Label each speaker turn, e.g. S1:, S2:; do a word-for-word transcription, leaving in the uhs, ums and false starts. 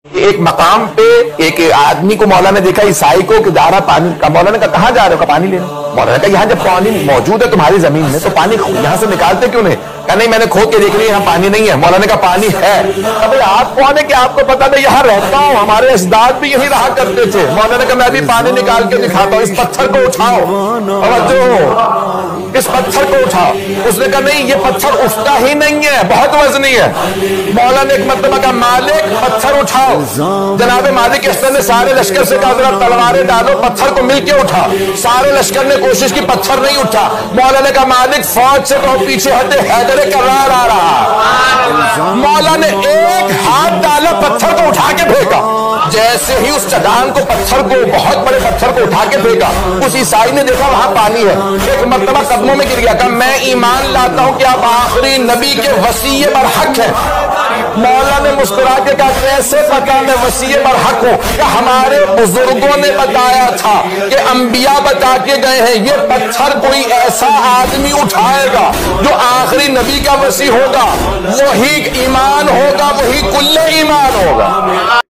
S1: ایک مقام پہ ایک آدمی کو مولا نے دیکھا عیسائی کو کہ جا رہا پانی کا. مولا نے کہا کہاں جا رہے ہو؟ کہا پانی لینے. مولا نے کہا یہاں جب پانی موجود ہے تمہاری زمین میں تو پانی یہاں سے نکالتے کیوں نہیں؟ کہا نہیں میں نے کھود کے دیکھ لیا یہاں پانی نہیں ہے. مولا نے کہا پانی ہے. کہا بھئی آپ کون ہے کہ آپ کو پتا نہیں؟ یہاں رہتا ہوں, ہمارے اجداد بھی یہی رہا کرتے تھے. مولا نے کہا میں بھی پانی نکال کے دکھاتا ہوں, اس پتھر کو اٹھاؤ. توجہ, اس پتھر کو اٹھاؤ. اس نے کہا نہیں یہ پتھر اٹھتا ہی نہیں ہے, بہت وزنی ہے. مولا نے ایک مرتبہ کہا مالک پتھر اٹھاؤ. جناب مالک اسلم نے سارے لشکر سے کہا ذرا تلواریں ڈالو, پتھر کو مل کے اٹھا. سارے لشکر نے کوشش کی, پتھر نہیں اٹھا. مولا نے کہا مالک فوج سے کہو پیچھے ہٹے, حیدر کرار آ رہا. مولا نے ایک ہاتھ ڈالا, پتھر کو اٹھا کے پھینکا. جیسے ہی اس چٹان کو پتھر کو بہت بڑے پتھر کو اٹھا کے پھینکا, اس عیسائی نے دیکھا وہاں پانی ہے. ایک مرتبہ قدموں میں گر گیا, کہا میں ایمان لاتا ہوں کہ آپ آخری نبی کے وصی برحق ہیں. مولا نے مسکرا کے کہا کیسے پتا میں وصی برحق ہوں؟ کہ ہمارے بزرگوں نے بتایا تھا کہ انبیاء بتا کے گئے ہیں یہ پتھر کوئی ایسا آدمی اٹھائے گا جو آخری نبی کا وصی ہوگا, وہی ایمان ہوگا, وہی کل ایمان ہوگا.